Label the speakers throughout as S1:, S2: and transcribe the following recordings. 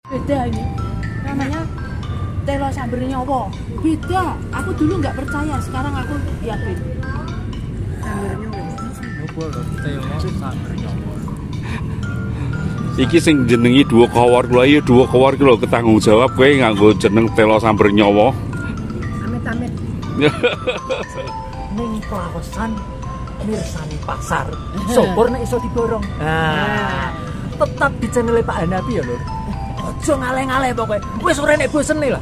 S1: Beda ini. Namanya telo samber nyawa. Beda. Aku dulu nggak percaya, sekarang aku yakin. Samber nyawa.
S2: Nyoba lho, telo samber nyawa.
S3: Iki sing jenengi dua kawar lho, iya dua kawar ki lho ketanggung jawab kowe nganggo jeneng telo samber nyawa.
S1: Amit-amit.
S2: Ning Klawesan mirsani pasar. Sopor nek iso diborong. Nah, tetap di channel Pak Hanafi ya, Lur. Aja ngale-ngale pokoke. Wis ora nek bosen lah.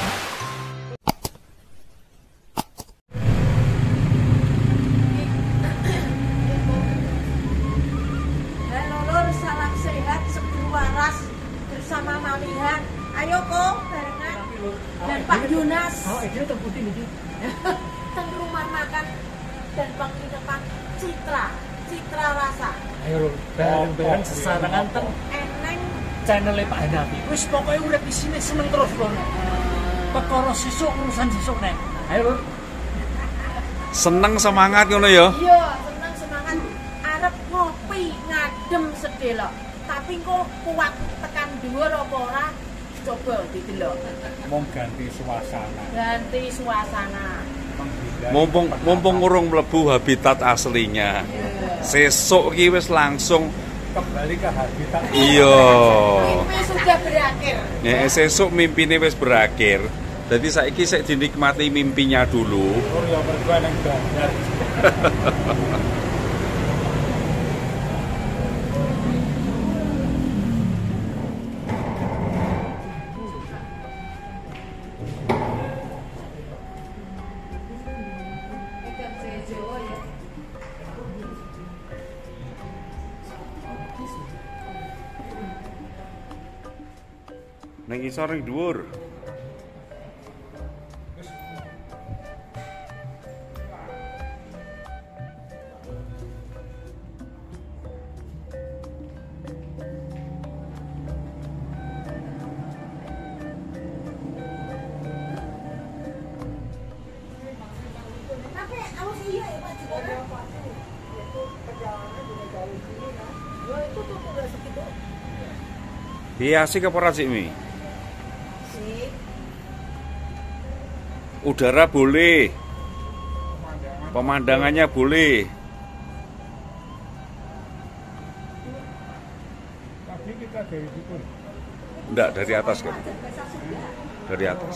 S1: Halo Lur, salam sehat, seger waras bersama Mamihan. Ayo kok barengan dan Pak Yunas.
S2: Oh, iki teng putih niki.
S1: Teng rumah makan dan penginapan Citra Rasa.
S2: Ayo Lur, bareng-bareng sesarengan teng
S1: Eneng
S2: channel Pak Hanafi. Wis pokoke urip di sini seneng terus, Lur. Perkara sesuk urusan sesuk nek. Ayo Lur.
S3: Seneng semangat ngono ya.
S1: iya, seneng semangat arep ngopi ngadem sedelo. Tapi kok kuat tekan dhuwur apa ora? Coba didelok.
S2: Mong ganti suasana.
S1: Ganti suasana.
S3: Mumpung urung mlebu habitat aslinya. Sesuk iki wis langsung
S2: Kembali ke habitat.
S3: iya.
S1: Mimpi sudah berakhir.
S3: Nek sesuk mimpine wis berakhir. Jadi saiki sik dinikmati mimpinya dulu.
S2: Lur ya mergo nang Banjar.
S3: Ning isor ning dhuwur.
S1: Tapi awas iya ya Pak. Itu tuh udah segitu.
S3: Hiasi ke ora sik mi?
S1: Sih.
S3: Udara boleh. Pemandangannya boleh.
S2: Tapi kita dari situ.
S3: Enggak, dari atas kan. Dari atas.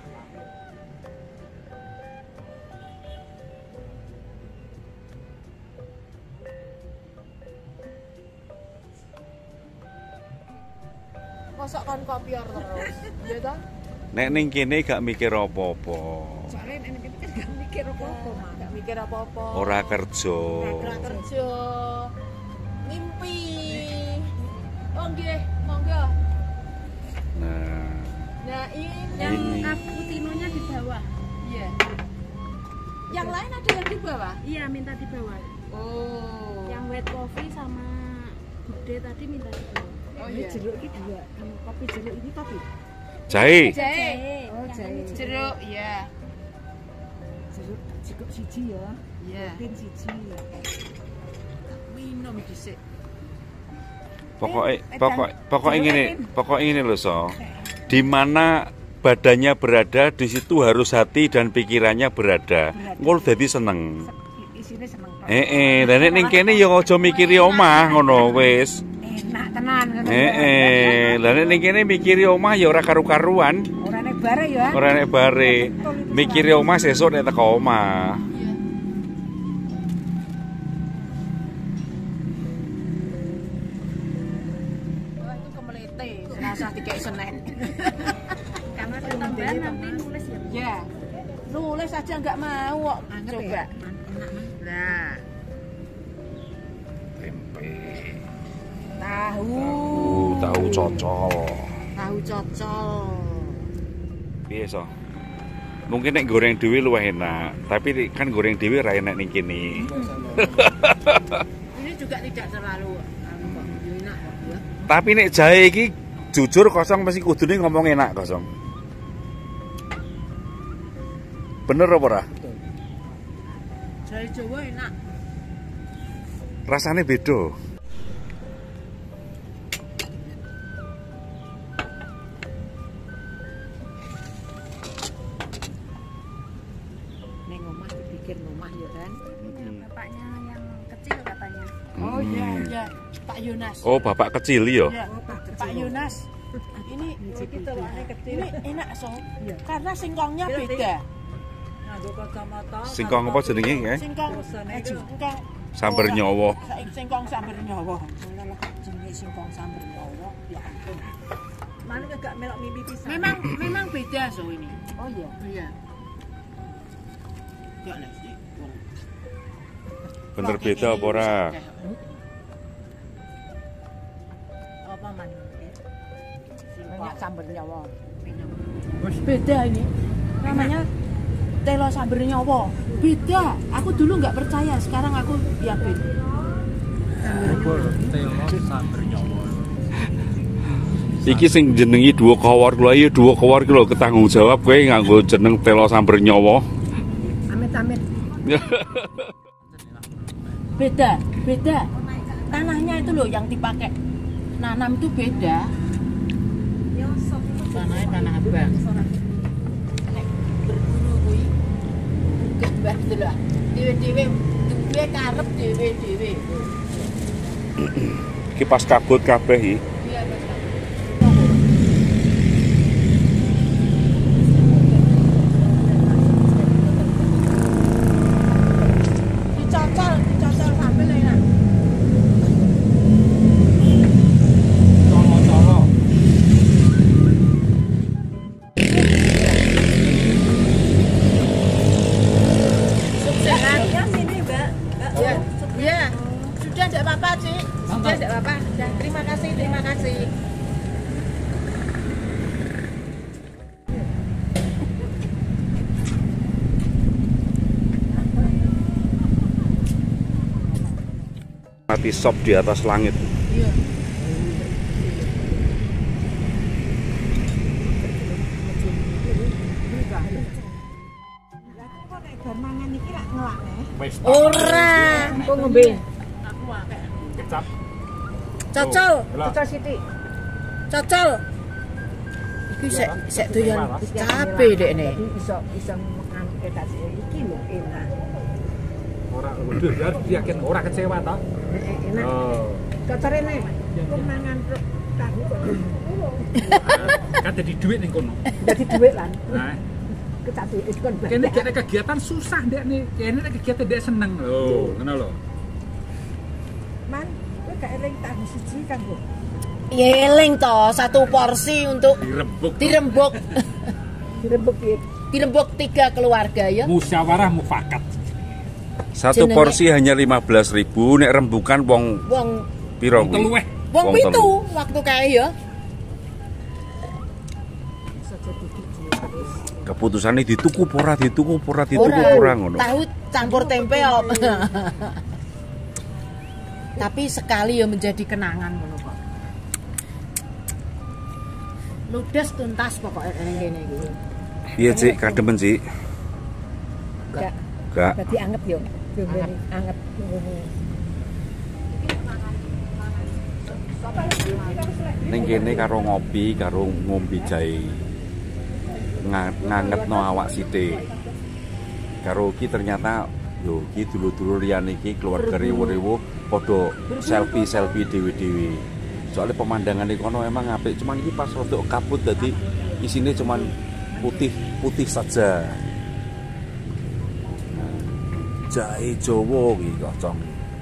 S1: Mosok kon kopior terus. Iya toh?
S3: Nek ning kene gak mikir apa-apa.
S1: Soalnya ini kita kan gak mikir apa-apa, Mak. Gak mikir apa-apa.
S3: Ora kerja.
S1: Ora kerja. Mimpi. Oh nggih, monggo.
S3: Nah,
S1: Nah, ini
S3: Ini.
S4: Cappuccino-nya di bawah.
S1: iya. Yang lain ada yang di bawah?
S4: Iya, minta di bawah.
S1: Oh.
S4: Yang white coffee sama gede tadi minta di bawah.
S1: Oh iya.
S4: Jeruk ini dua. Kopi jeruk ini kopi.
S3: jahe.
S1: Jahe.
S4: Oh, jahe.
S1: Jeruk, iya.
S4: Jeruk cukup siji ya.
S1: Iya.
S4: Pin siji.
S1: Minum dhisik.
S3: Pokoknya ngene lho, So. Di mana badannya berada, di situ harus hati dan pikirannya berada. Ngul dadi seneng.
S4: Isine seneng.
S3: Dan nek ning kene ya aja mikiri omah ngono wis.
S4: Enak tenan ngono.
S3: Lah nek ning kene mikiri omah ya ora karu-karuan.
S4: Ora nek bare ya.
S3: Ora nek bare. Mikiri omah sesuk nek teko omah.
S1: Oh, itu kemelete. Serasa dikek Senen.
S4: Karena ada tambahan nanti nulis ya.
S1: Ya. Nulis aja nggak mau kok. Coba. Nah,
S3: Tempe.
S1: tahu.
S3: Tahu cocol.
S1: Tahu cocol.
S3: Piye, So? Mungkin nek goreng dhewe luwih enak, tapi kan goreng dhewe ra enak ning kene.
S1: Ini juga tidak terlalu enak kok ya.
S3: Tapi nek jahe iki jujur kosong mesti kudune ngomong enak kosong. Bener apa ora?
S1: Jahe Jawa enak.
S3: Rasane beda.
S4: bapaknya yang kecil katanya.
S1: Oh iya, iya. Pak Yunas.
S3: Oh, bapak kecil yo.
S1: Ya, Pak Yunas. Ini enak so. Karena singkongnya beda.
S2: Nganggo kacamata.
S3: Singkong apa jenenge ya?
S1: Singkong
S3: Sambar nyawa.
S1: Singkong sambar nyawa. Jenenge singkong sambar nyawa. Ya ampun.
S2: Mana gak melok mimpi pisan.
S1: Memang beda so ini.
S2: Oh iya.
S1: Iya. Gak lah sih.
S3: Bener beda apa ora?
S2: Apa man?
S1: Banyak sambar nyawa. Beda ini. Namanya telo sambar nyawa. Beda. Aku dulu nggak percaya, sekarang aku yakin.
S2: Telo sambar nyawa.
S3: Iki sing jenengi dua kawar lho, iya dua kawar ki lho ketanggung jawab kowe nganggo jeneng telo sambar nyawa.
S2: Amit-amit.
S1: Beda. Tanahnya itu loh yang dipakai nanam itu beda. Tanahnya tanah abang. Nek berburu kuwi gebah gitu lah. Dewe-dewe karep dewe-dewe.
S3: Iki pas kabut kabeh iki.
S1: Iya, Mas. Dicocol sambel enak.
S2: Colo-colo.
S1: Sehat.
S2: Ya sini, Mbak.
S1: Ya, ya. Sudah tidak apa-apa, Cik. Sudah tidak apa-apa. Sudah. Terima kasih.
S3: Mati sop di atas langit.
S1: Iya. Ora.
S2: Kok ngombe?
S1: Aku akeh.
S2: Kecap.
S1: Cocol.
S2: Kecap sithik.
S1: Cocol. Iki sek doyan cabe dekne.
S2: Iso ngangkat kasih iki lho enak. Ora udah harus yakin ora kecewa toh. Enak. Oh. Cocore nek kok mangan tahu kok. Kan dadi dhuwit ning kono. Dadi dhuwit lan. Nah. Kecapi kon. Kene gak kegiatan susah ndek nih. Kene nek kegiatan ndek seneng. Oh, ngono lho. Man, kowe gak eling tahu siji kan, Bu?
S1: Ya eling toh, satu porsi untuk dirembuk. Dirembuk 3 keluarga ya.
S2: Musyawarah mufakat.
S3: Satu porsi hanya 15.000, nek rembukan wong piro kuwi?
S2: Teluweh.
S1: Wong pitu waktu kae ya.
S3: Keputusane dituku ora ngono.
S1: Tahu campur tempe apa. Tapi sekali ya menjadi kenangan ngono kok. Ludes tuntas pokoknya ning kene iki.
S3: Iya, Cik, kademen, Cik. Enggak.
S2: Dadi anget yo. Anget.
S3: Ning kene karo ngopi, karo ngombe jahe. Ngangetno awak sithik. Karo ki ternyata yo ki dulur-dulur liyane iki keluarga rewo-rewo padha selfie dhewe-dhewe. Soalnya pemandangan di kono emang apik, cuman ini pas rodok kabut jadi isine cuman putih saja. Nah, jahe Jawa iki kocong.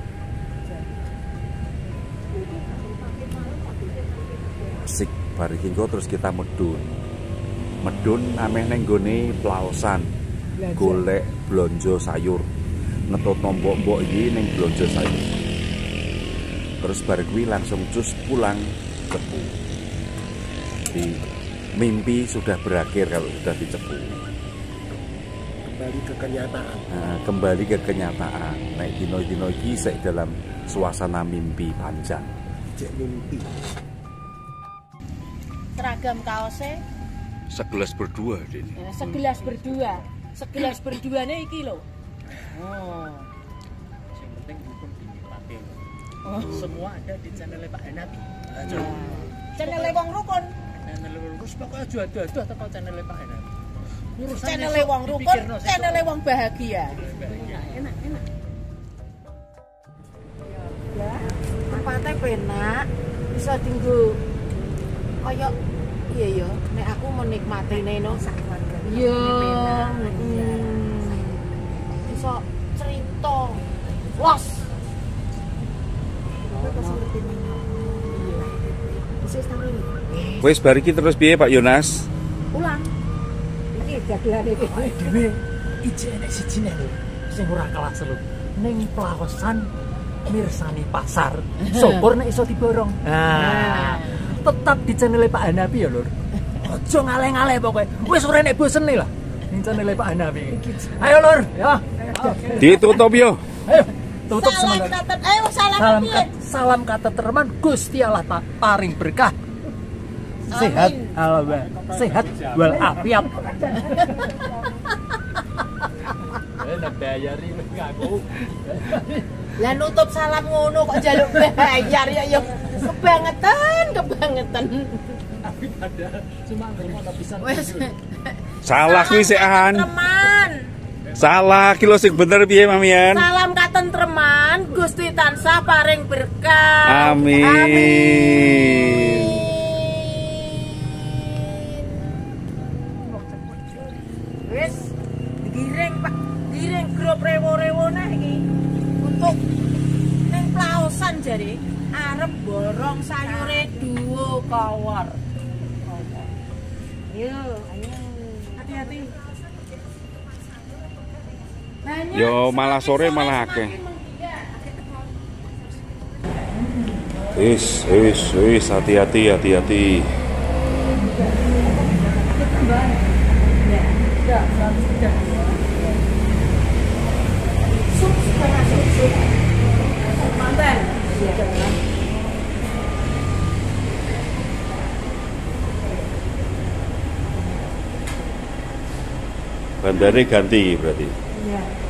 S3: Asik bar iki terus kita medun ameh neng gone Plaosan golek blonjo sayur ngetutno mbok-mbok iki ning blonjo sayur. Terus bar kuwi langsung cus pulang cepu. Di mimpi sudah berakhir kalau sudah dicepu.
S5: Kembali ke kenyataan.
S3: Nah, kembali ke kenyataan. Nek dino-dino iki sik dalam suasana mimpi panjang.
S5: Cek mimpi.
S1: Seragam kaosnya
S3: Segelas berdua ini.
S1: segelas berdua. Segelas berduanya iki lho. Oh.
S2: Yang penting hukum dinikmati. Semua ada di channel Pak Hanapi.
S1: Channel wong rukun.
S2: Channel lurus pokoknya adu-adu teko channel Pak Hanapi.
S1: Channel wong rukun, channel wong bahagia.
S2: Enak.
S1: penak bisa tinggu kaya iya ya nek aku menikmatine no sak keluarga iya bisa cerita los
S3: Wis bar iki terus piye Pak Yonas?
S1: ulang iki dagelane iki
S2: dhewe ijek nek siji nek lho sing ora kalah seru ning Plaosan mirsani pasar sopor nek iso diborong tetap di channel Pak Hanafi ya lur aja ngale-ngale pokoke wis ora nek bosene lah ning channel Pak Hanafi ayo lur ya
S3: Ditutup yo.
S2: ayo tutup sementara salam kata teman Gusti Allah paring berkah sehat sehat walafiat enak bayari ngaku
S1: lah nutup salam ngono kok njaluk bayar ya yo kebangetan
S2: ada cuma ngono bisa
S1: wes
S3: Salah kuwi sik an.
S1: teman
S3: Salah ki lho sing bener piye Mamian?
S1: salam katentreman Gusti tansah paring berkah
S3: Amin.
S1: wis digiring Pak giring grup rewo-rewo nah iki untuk ning Plaosan jare arep borong sayure duo kawar ayo hati-hati
S3: Yo malah sore malah akeh. Wis hati-hati. Bandare ganti berarti.
S1: Iya.